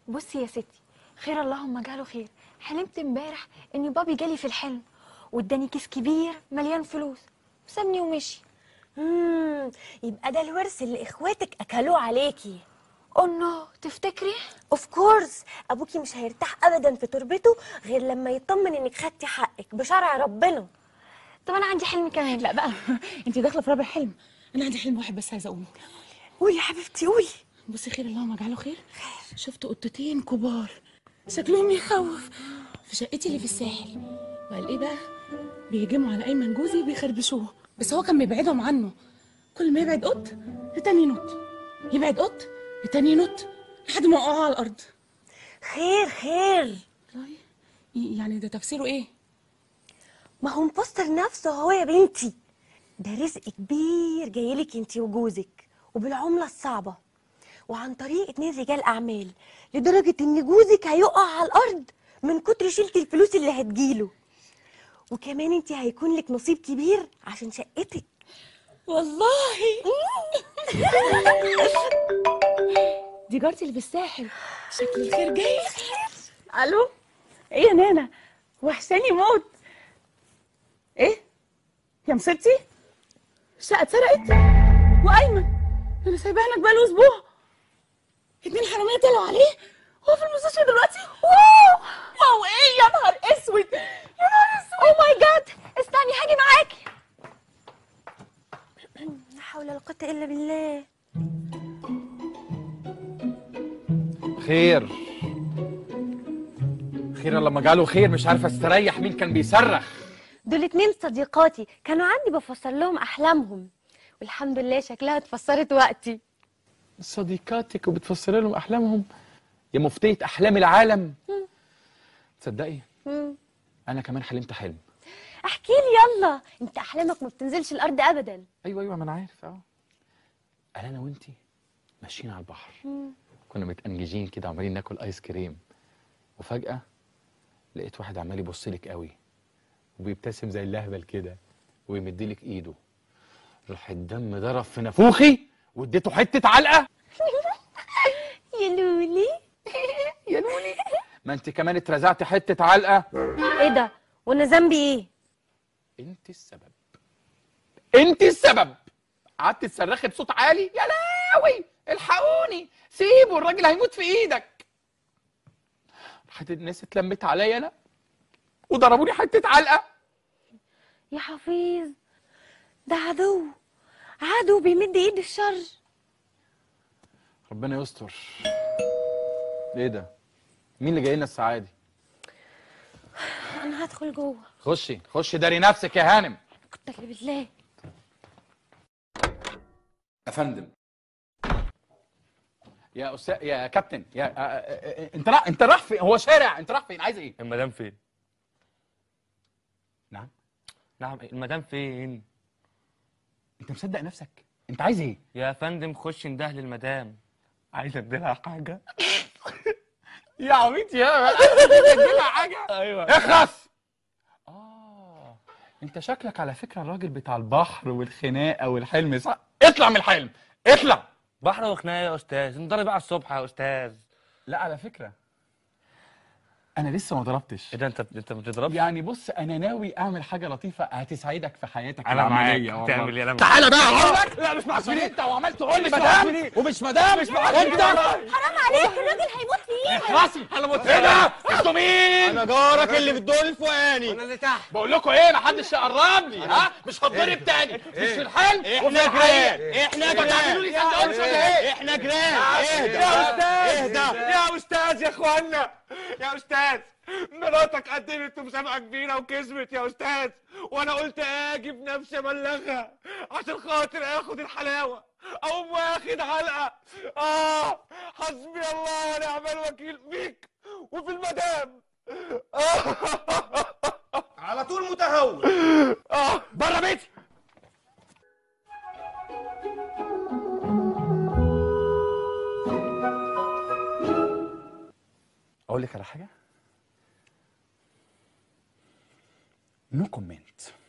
بصي يا ستي، خير اللهم اجعله خير. حلمت امبارح ان بابي جالي في الحلم واداني كيس كبير مليان فلوس وسابني ومشي. يبقى ده الورث اللي اخواتك اكلوه عليكي. نو، تفتكري؟ اوف كورس، ابوكي مش هيرتاح ابدا في تربته غير لما يطمن انك خدتي حقك بشرع ربنا. طب انا عندي حلم كمان. لا بقى انت داخله في رابع حلم. انا عندي حلم واحد بس عايزه اقوله. قولي يا حبيبتي قولي. بصي، خير اللهم اجعله خير. شفت قطتين كبار شكلهم يخوف في شقتي اللي في الساحل، وقال ايه بقى؟ بيهجموا على ايمن جوزي بيخربشوه، بس هو كان بيبعدهم عنه. كل ما يبعد قط التاني ينط، يبعد قط التاني ينط لحد ما وقعوا على الارض. خير خير. والله يعني ده تفسيره ايه؟ ما هو مفسر نفسه هو يا بنتي. ده رزق كبير جايلك انتي وجوزك وبالعملة الصعبة وعن طريق 2 رجال اعمال، لدرجة ان جوزك هيقع على الارض من كتر شيلة الفلوس اللي هتجيله. وكمان انتي هيكون لك نصيب كبير عشان شقتك. والله دي جارتي اللي في الساحل، شكل الخير جاي. الو، ايه يا نانا؟ وحشاني موت. ايه يا مصيبتي؟ الشقه اتسرقت وايمن انا سايباه هناك بقاله اسبوع. 2 حراميه طلعوا عليه، هو في المستشفى دلوقتي. واو واو، ايه يا نهار اسود، يا نهار اسود. او ماي جاد، استني هاجي معاكي. لا حول ولا قوة الا بالله. خير خير لما جاله خير. مش عارفه استريح. مين كان بيصرخ؟ دول 2 صديقاتي كانوا عندي بفسر لهم احلامهم، والحمد لله شكلها اتفسرت وقتي. صديقاتك وبتفسري لهم احلامهم؟ يا مفتية احلام العالم. تصدقي انا كمان حلمت حلم. احكي لي يلا، انت احلامك ما بتنزلش الارض ابدا. ايوه ما انا عارف. انا وانتي ماشيين على البحر، كنا متأنججين كده عمالين ناكل ايس كريم، وفجأة لقيت واحد عمال يبص لك قوي وبيبتسم زي اللهبل كده ويمدلك ايده. راح الدم ضرب في نافوخي واديته حته علقه. يا لولي يا لولي، ما انت كمان اترزعتي حته علقه. ايه ده؟ وانا ذنبي ايه؟ انت السبب، انت السبب. قعدت تصرخي بصوت عالي، يا لاوي الحقوني سيبوا الراجل هيموت في ايدك. راحت الناس اتلمت عليا انا وضربوني حته علقه. يا حفيظ، ده عدو بيمد ايد الشر. ربنا يستر. ايه ده؟ مين اللي جاي لنا الساعه دي؟ انا هدخل جوه. خشي داري نفسك يا هانم. كنت بالله. يا فندم، يا استاذ، يا كابتن، يا انت رايح فين؟ هو شارع، انت رايح فين؟ عايز ايه؟ المدام فين؟ نعم المدام فين؟ انت مصدق نفسك؟ انت عايز ايه؟ يا فندم خش انده للمدام، عايز اديلها حاجه. يا عبيط يا اديلها حاجه. ايوه اخلص. انت شكلك على فكره الراجل بتاع البحر والخناقه والحلم، صح؟ اطلع من الحلم، اطلع. بحر وخناقه يا استاذ، نضرب على الصبح يا استاذ. لا على فكره انا لسه ما ضربتش. ايه ده؟ انت ما بتضربش؟ يعني بص، انا ناوي اعمل حاجه لطيفه هتسعدك في حياتك انا معاك. العمليه. والله تعمل ايه؟ انا تعالى بقى اقول لك. لا مش معصبني انت، وعمال تقول لي مدام ومش مدام. مش حرام عليك، الراجل هيموت في ايدك. اخلصي. انا مت. ايه ده؟ انتوا مين؟ انا جارك اللي في الدور الفوقاني. انا اللي تحت. بقول لكم ايه، محدش يقرب لي. ها مش هتضرب تاني. مش في الحلم احنا جيران، احنا تعملوا لي جيران، سندوتش ولا ايه؟ احنا جيران. اهدى يا استاذ، اهدى يا استاذ، يا اخوانا، يا استاذ، مراتك قدمت مسابقه كبيره وكسبت يا استاذ، وانا قلت اجي بنفسي ابلغها عشان خاطر اخد الحلاوه، اقوم واخد علقه. حسبي الله ونعم الوكيل فيك وفي المدام. على طول متهور. بره بيتي. اقول لك على حاجه، نو كومنت.